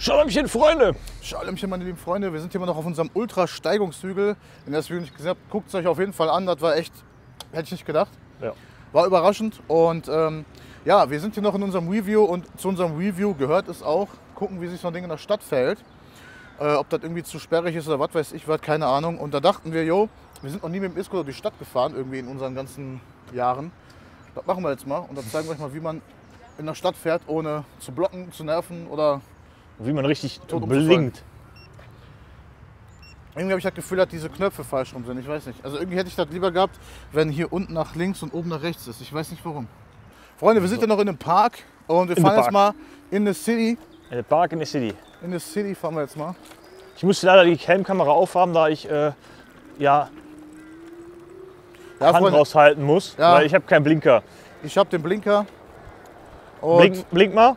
Schalomchen, Freunde! Schalomchen, meine lieben Freunde. Wir sind hier immer noch auf unserem Ultra-Steigungshügel. Wenn ihr das Video nicht gesehen habt, guckt es euch auf jeden Fall an. Das war echt, hätte ich nicht gedacht. Ja. War überraschend. Und ja, wir sind hier noch in unserem Review. Und zu unserem Review gehört es auch, gucken, wie sich so ein Ding in der Stadt verhält. Ob das irgendwie zu sperrig ist oder was weiß ich, was, keine Ahnung. Und da dachten wir, jo, wir sind noch nie mit dem E-Scooter durch die Stadt gefahren, irgendwie in unseren ganzen Jahren. Das machen wir jetzt mal. Und dann zeigen wir euch mal, wie man in der Stadt fährt, ohne zu blocken, zu nerven oder Wie man richtig tot blinkt. Irgendwie habe ich das Gefühl, dass diese Knöpfe falsch rum sind. Ich weiß nicht. Also irgendwie hätte ich das lieber gehabt, wenn hier unten nach links und oben nach rechts ist. Ich weiß nicht warum. Freunde, wir sind ja noch in einem Park und wir fahren jetzt mal in the City. In the Park in the City. In the City fahren wir jetzt mal. Ich musste leider die Helmkamera aufhaben, da ich ja, Hand Freunde, raushalten muss, Ja. weil ich habe keinen Blinker. ich habe den Blinker. Und Blink mal.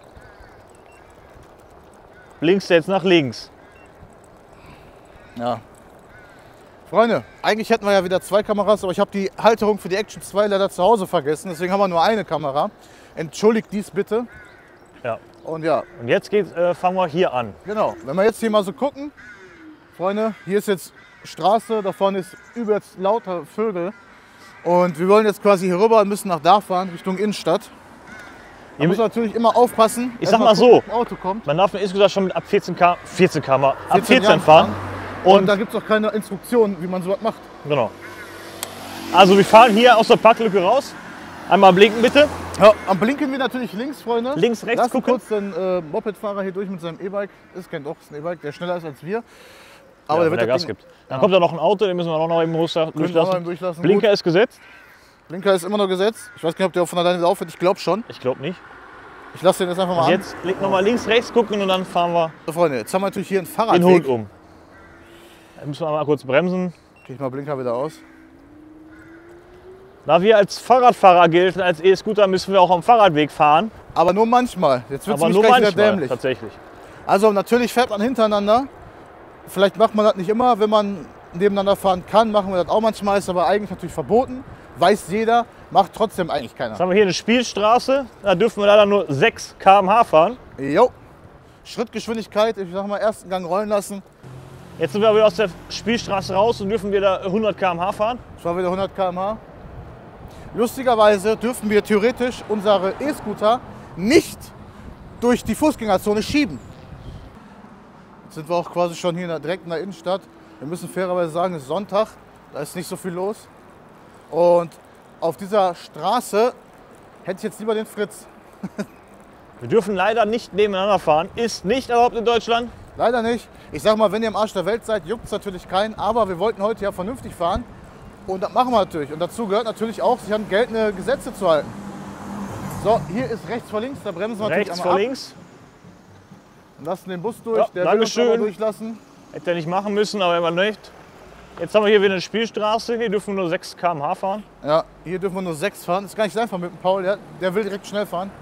Blinkst du jetzt nach links. ja. Freunde, eigentlich hätten wir ja wieder zwei Kameras, aber ich habe die Halterung für die Action 2 leider zu Hause vergessen. Deswegen haben wir nur eine Kamera. Entschuldigt dies bitte. Ja. Und ja, Und jetzt fangen wir hier an. genau. Wenn wir jetzt hier mal so gucken, Freunde, hier ist jetzt Straße, da vorne ist übelst lauter Vögel. Und wir wollen jetzt quasi hier rüber und müssen nach da fahren, Richtung Innenstadt. Da muss man natürlich immer aufpassen. Ich sag mal so, ein Auto kommt. man darf mit E-Scooter schon mit ab 14 km, ab 14 Jahren fahren. Und da gibt es auch keine Instruktionen, wie man sowas macht. Genau. Also wir fahren hier aus der Parklücke raus. Einmal blinken bitte. Ja, am blinken wir natürlich links, Freunde. Links, rechts Lassen gucken. kurz den Mopedfahrer hier durch mit seinem E-Bike. Ist kein doch, ist ein E-Bike, der schneller ist als wir. Aber der wenn wird der das Gas Ding- gibt. Dann kommt da noch ein Auto, den müssen wir auch noch eben Können wir auch noch durchlassen. eben durchlassen. Blinker Gut. ist gesetzt. Blinker ist immer noch gesetzt. Ich weiß gar nicht, ob der auch von alleine laufen wird. Ich glaube schon. Ich glaube nicht. Ich lasse den jetzt einfach mal Und an. jetzt nochmal links, rechts gucken und dann fahren wir So, Freunde, jetzt haben wir natürlich hier einen den Fahrradweg. Hund um. Dann müssen wir mal kurz bremsen. Krieg ich mal Blinker wieder aus. Da wir als Fahrradfahrer gelten, als E-Scooter, müssen wir auch am Fahrradweg fahren. Aber nur manchmal. Jetzt wird es Aber nämlich nur gleich wieder manchmal, dämlich. tatsächlich. Also natürlich fährt man hintereinander. Vielleicht macht man das nicht immer, wenn man nebeneinander fahren kann, machen wir das auch manchmal, ist aber eigentlich natürlich verboten. Weiß jeder, macht trotzdem eigentlich keiner. Jetzt haben wir hier eine Spielstraße, da dürfen wir leider nur 6 km/h fahren. Jo. Schrittgeschwindigkeit, ich sag mal, ersten Gang rollen lassen. Jetzt sind wir wieder aus der Spielstraße raus und dürfen wieder 100 km/h fahren. Das war wieder 100 km/h. Lustigerweise dürfen wir theoretisch unsere E-Scooter nicht durch die Fußgängerzone schieben. Jetzt sind wir auch quasi schon hier direkt in der Innenstadt. Wir müssen fairerweise sagen, es ist Sonntag, da ist nicht so viel los. Und auf dieser Straße hätte ich jetzt lieber den Fritz. Wir dürfen leider nicht nebeneinander fahren, ist nicht erlaubt in Deutschland. Leider nicht. Ich sag mal, wenn ihr am Arsch der Welt seid, juckt es natürlich keinen. Aber wir wollten heute ja vernünftig fahren. Und das machen wir natürlich. Und dazu gehört natürlich auch, sich an geltende Gesetze zu halten. So, hier ist rechts vor links, da bremsen wir natürlich Rechts einmal vor ab. links. Und lassen den Bus durch, Ja, der will uns Dankeschön. aber durchlassen. Hätte er nicht machen müssen, aber immer nicht. Jetzt haben wir hier wieder eine Spielstraße, hier dürfen wir nur 6 km/h fahren. Ja, hier dürfen wir nur 6 fahren. Das ist gar nicht so einfach mit dem Paul, der will direkt schnell fahren.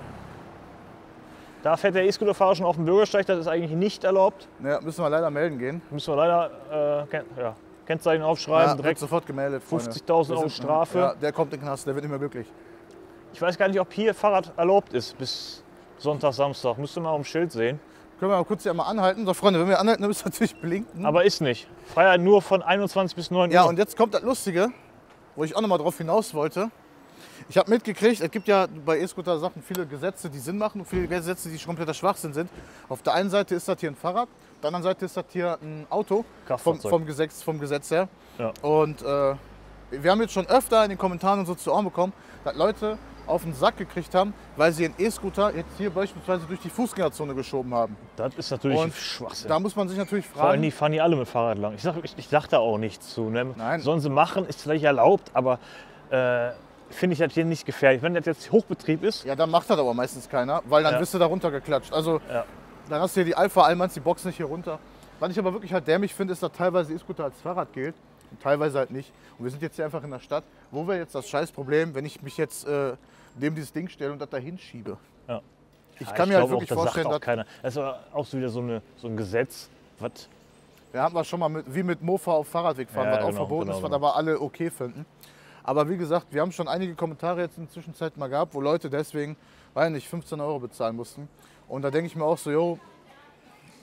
Da fährt der E-Scooter-Fahrer schon auf dem Bürgersteig, das ist eigentlich nicht erlaubt. Ja, müssen wir leider melden gehen. Müssen wir leider Kennzeichen aufschreiben, Ja, wird direkt. sofort gemeldet. Freunde. 50.000 Wir Euro sind- Strafe. Ja, der kommt in den Knast, der wird nicht mehr glücklich. Ich weiß gar nicht, ob hier Fahrrad erlaubt ist bis Sonntag, Samstag. Müsste mal auf dem Schild sehen. Können wir mal kurz hier mal anhalten. So, Freunde, wenn wir anhalten, dann müssen wir natürlich blinken. Aber ist nicht. Freiheit nur von 21 bis 9 Uhr. Ja, und jetzt kommt das Lustige, wo ich auch noch mal drauf hinaus wollte. Ich habe mitgekriegt, es gibt ja bei E-Scooter-Sachen viele Gesetze, die Sinn machen und viele Gesetze, die kompletter Schwachsinn sind. Auf der einen Seite ist das hier ein Fahrrad, auf der anderen Seite ist das hier ein Auto Kraftfahrzeug. vom Gesetz her. Ja. Und wir haben jetzt schon öfter in den Kommentaren und so zu Ohren bekommen, dass Leute auf den Sack gekriegt haben, weil sie ihren E-Scooter jetzt hier beispielsweise durch die Fußgängerzone geschoben haben. Das ist natürlich Und Schwachsinn. da muss man sich natürlich Vor allem fragen, die fahren die alle mit Fahrrad lang. Ich sag da auch nichts zu. Ne? Nein. Sollen sie machen, ist vielleicht erlaubt, aber finde ich das hier nicht gefährlich. Wenn das jetzt Hochbetrieb ist, ja, dann macht das aber meistens keiner, weil dann Ja. bist du da runtergeklatscht. Also Ja. dann hast du hier die Alpha-Allmanns, die boxen nicht hier runter. Was ich aber wirklich halt dämlich finde, ist, dass teilweise E-Scooter als Fahrrad gilt und teilweise halt nicht. Und wir sind jetzt hier einfach in der Stadt. Wo wäre jetzt das Scheißproblem, wenn ich mich jetzt neben dieses Ding stelle und das dahin schiebe? ja. Ich kann mir halt glaub wirklich auch, das vorstellen, sagt auch dass keiner. Das ist aber auch so wieder so ein Gesetz. Was? wir haben das schon mal wie mit Mofa auf Fahrradweg fahren, Ja, was auch genau, verboten genau, ist, was genau. aber alle okay finden. Aber wie gesagt, wir haben schon einige Kommentare jetzt in der Zwischenzeit mal gehabt, wo Leute deswegen, weiß nicht, 15 € bezahlen mussten. Und da denke ich mir auch so, jo,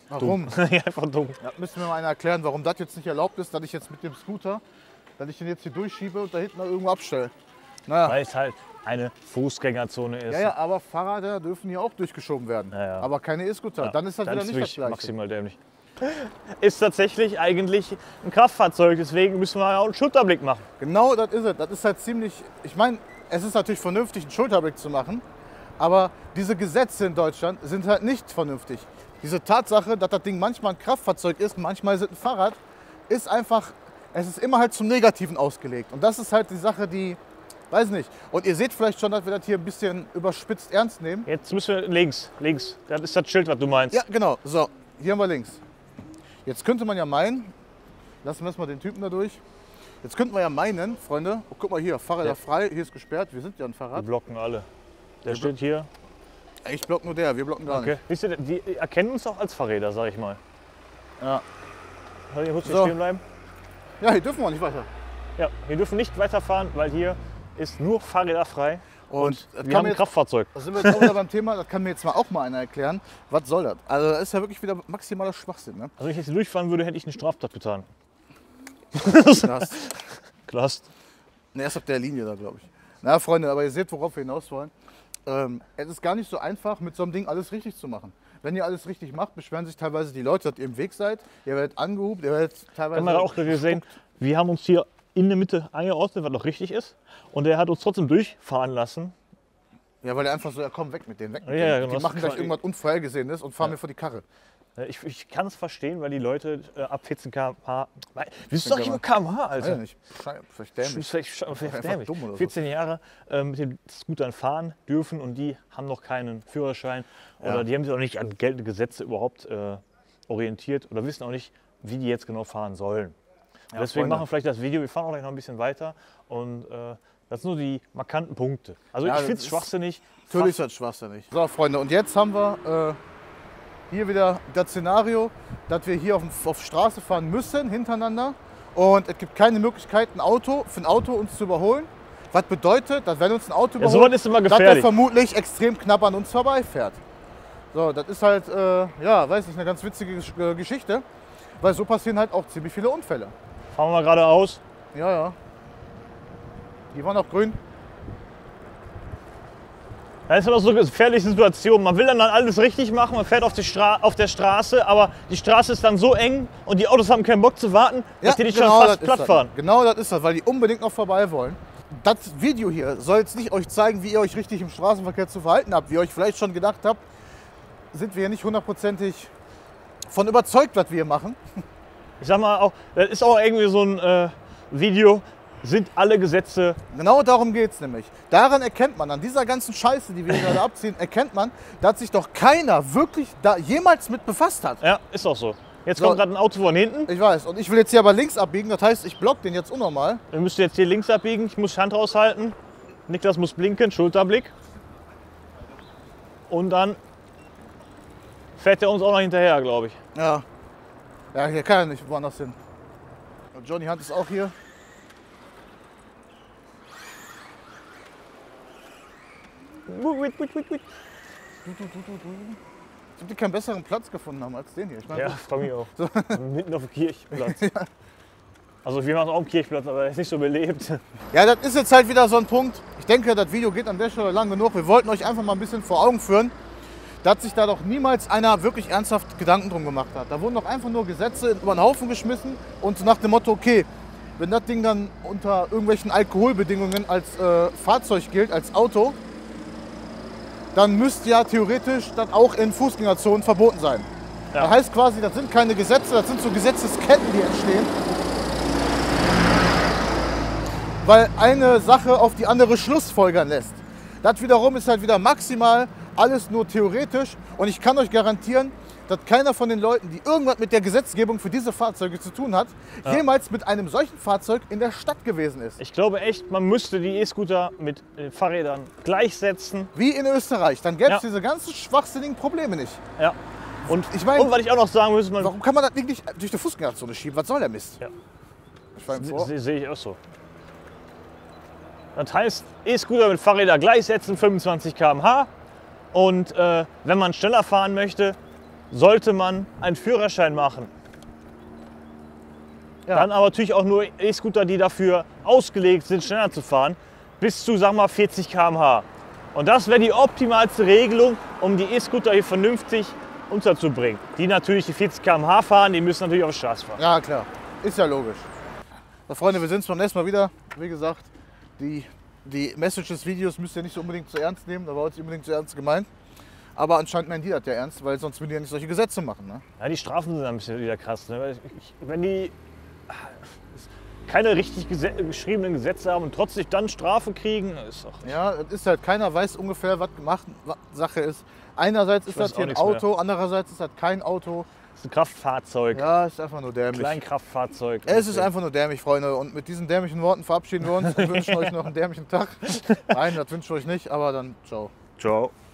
Warum? Ja, einfach dumm. Ja, müssen wir mal einer erklären, warum das jetzt nicht erlaubt ist, dass ich jetzt mit dem Scooter, dass ich den jetzt hier durchschiebe und da hinten irgendwo abstelle. Naja. Weil es halt eine Fußgängerzone ist. Ja, ja, aber Fahrräder dürfen hier auch durchgeschoben werden. Ja, ja. Aber keine E-Scooter. Ja, Dann ist das wieder ist nicht das wirklich Gleiche. maximal dämlich. Ist tatsächlich eigentlich ein Kraftfahrzeug, deswegen müssen wir ja auch einen Schulterblick machen. Genau das ist es. Das ist halt ziemlich. Ich meine, es ist natürlich vernünftig, einen Schulterblick zu machen. Aber diese Gesetze in Deutschland sind halt nicht vernünftig. Diese Tatsache, dass das Ding manchmal ein Kraftfahrzeug ist, manchmal ist es ein Fahrrad, ist einfach. Es ist immer halt zum Negativen ausgelegt. Und das ist halt die Sache, die. Weiß nicht. Und ihr seht vielleicht schon, dass wir das hier ein bisschen überspitzt ernst nehmen. Jetzt müssen wir links. Das ist das Schild, was du meinst. Ja, genau. So, hier haben wir links. Jetzt könnte man ja meinen, lassen wir erstmal den Typen da durch. Jetzt könnten wir ja meinen, Freunde, oh, guck mal hier, Fahrräder Ja. frei, hier ist gesperrt, wir sind ja ein Wir Fahrrad. blocken alle. Der steht hier. Ich block nur der, wir blocken gar Okay. Wisst ihr, die erkennen uns auch als Fahrräder, sag ich mal. nicht. Ja. Hier muss So. stehen bleiben. Ja, hier dürfen wir nicht weiter. Ja, wir dürfen nicht weiterfahren, weil hier ist nur Fahrräder frei. Und das Wir kann haben mir ein jetzt, Kraftfahrzeug. da sind wir jetzt auch wieder beim Thema, das kann mir jetzt mal auch mal einer erklären. Was soll das? Also das ist ja wirklich wieder maximaler Schwachsinn. Ne? Also wenn ich jetzt hier durchfahren würde, hätte ich eine Straftat getan. Krass. Klasse. Ne, erst auf der Linie da, glaube ich. Na, Freunde, aber ihr seht, worauf wir hinaus wollen. Es ist gar nicht so einfach, mit so einem Ding alles richtig zu machen. Wenn ihr alles richtig macht, beschweren sich teilweise die Leute, dass ihr im Weg seid. Ihr werdet angehupt, ihr werdet teilweise... Haben wir auch gesehen, wir haben uns hier in der Mitte eingeordnet, was noch richtig ist. Und er hat uns trotzdem durchfahren lassen. Ja, weil er einfach so, ja komm, weg mit denen, weg mit Ja, denen. genau, Die das machen ist gleich quasi- irgendwas Unvorhergesehenes und fahren mir vor die Karre. Ich kann es verstehen, weil die Leute ab 14 km/h. Wieso sag ich immer km/h, Weiß Alter? ja nicht, vielleicht dämlich. Vielleicht einfach dämlich. dumm oder so. 14 Jahre mit den Scootern fahren dürfen und die haben noch keinen Führerschein oder Ja. die haben sich auch nicht an geltende Gesetze überhaupt orientiert oder wissen auch nicht, wie die jetzt genau fahren sollen. Ja, Deswegen Freunde. machen wir vielleicht das Video, wir fahren auch gleich noch ein bisschen weiter und das sind nur die markanten Punkte. Also Ja, ich das finde es ist- schwachsinnig. Natürlich ist das schwachsinnig. So, Freunde, und jetzt haben wir hier wieder das Szenario, dass wir hier auf Straße fahren müssen, hintereinander. Und es gibt keine Möglichkeit, für ein Auto uns zu überholen. Was bedeutet, dass wenn uns ein Auto Ja, sowas überholt, ist immer dass er gefährlich. vermutlich extrem knapp an uns vorbeifährt. So, das ist halt, ja, weiß nicht, eine ganz witzige Geschichte. Weil so passieren halt auch ziemlich viele Unfälle. Fahren wir mal geradeaus. Ja, ja. Die waren auch grün. Das ist immer so eine gefährliche Situation. Man will dann alles richtig machen, man fährt auf der Straße, aber die Straße ist dann so eng und die Autos haben keinen Bock zu warten, dass die dich schon das fast ist platt das. fahren. Genau das ist das, weil die unbedingt noch vorbei wollen. Das Video hier soll jetzt nicht euch zeigen, wie ihr euch richtig im Straßenverkehr zu verhalten habt. Wie ihr euch vielleicht schon gedacht habt, sind wir hier nicht hundertprozentig von überzeugt, was wir hier machen. Ich sag mal, auch, das ist auch irgendwie so ein Video, sind alle Gesetze. Genau darum geht es nämlich. Daran erkennt man, an dieser ganzen Scheiße, die wir hier gerade abziehen, erkennt man, dass sich doch keiner wirklich da jemals mit befasst hat. Ja, ist auch so. Jetzt So. kommt gerade ein Auto von hinten. Ich weiß. Und ich will jetzt hier aber links abbiegen, das heißt, ich block den jetzt unnormal. Wir müssen jetzt hier links abbiegen. Ich muss die Hand raushalten. Niklas muss blinken, Schulterblick. Und dann fährt er uns auch noch hinterher, glaube ich. Ja. Ja, hier kann er nicht woanders hin. Und Johnny Hunt ist auch hier. Ob die keinen besseren Platz gefunden haben als den hier. Ich meine, Ja, frag mich auch. Mitten auf dem Kirchplatz. Also wir machen auch einen Kirchplatz, aber er ist nicht so belebt. ja, das ist jetzt halt wieder so ein Punkt. Ich denke, das Video geht an der Stelle lang genug. Wir wollten euch einfach mal ein bisschen vor Augen führen, dass sich da doch niemals einer wirklich ernsthaft Gedanken drum gemacht hat. Da wurden doch einfach nur Gesetze über den Haufen geschmissen und so nach dem Motto, okay, wenn das Ding dann unter irgendwelchen Alkoholbedingungen als Fahrzeug gilt, als Auto, dann müsste ja theoretisch das auch in Fußgängerzonen verboten sein. Ja. Das heißt quasi, das sind keine Gesetze, das sind so Gesetzesketten, die entstehen. Weil eine Sache auf die andere schlussfolgern lässt. Das wiederum ist halt wieder maximal alles nur theoretisch und ich kann euch garantieren, dass keiner von den Leuten, die irgendwas mit der Gesetzgebung für diese Fahrzeuge zu tun hat, jemals mit einem solchen Fahrzeug in der Stadt gewesen ist. Ich glaube echt, man müsste die E-Scooter mit Fahrrädern gleichsetzen. Wie in Österreich. Dann gäbe es Ja. diese ganzen schwachsinnigen Probleme nicht. Ja. Und ich meine, Und was ich auch noch sagen muss, man warum kann man das Ding nicht durch die Fußgängerzone schieben? Was soll der Mist? Ja. Ich fahre ihm vor. sehe ich auch so. Das heißt, E-Scooter mit Fahrrädern gleichsetzen, 25 km/h. Und wenn man schneller fahren möchte, sollte man einen Führerschein machen. Ja. Dann aber natürlich auch nur E-Scooter, die dafür ausgelegt sind, schneller zu fahren, bis zu, sagen wir mal, 40 km/h. Und das wäre die optimalste Regelung, um die E-Scooter hier vernünftig unterzubringen. Die natürlich die 40 km/h fahren, die müssen natürlich auf der Straße fahren. Ja, klar. Ist ja logisch. Na, Freunde, wir sehen uns beim nächsten Mal wieder. Wie gesagt, die Message des Videos müsst ihr nicht so unbedingt zu ernst nehmen. Da war jetzt unbedingt zu ernst gemeint. Aber anscheinend meinen die das ja ernst, weil sonst würden die ja nicht solche Gesetze machen. Ne? Ja, die Strafen sind ein bisschen wieder krass. Ne? Wenn die keine richtig geschriebenen Gesetze haben und trotzdem dann Strafe kriegen, ist doch... Ja, es ist halt, keiner weiß ungefähr, was gemacht Sache ist. Einerseits ist das hier ein Auto, andererseits ist das kein Auto. Das ist ein Kraftfahrzeug. Ja, ist einfach nur dämlich. Kleinkraftfahrzeug. Es ist einfach nur dämlich, Freunde. Und mit diesen dämlichen Worten verabschieden wir uns und wünschen euch noch einen dämlichen Tag. Nein, das wünsche ich euch nicht, aber dann ciao. Ciao.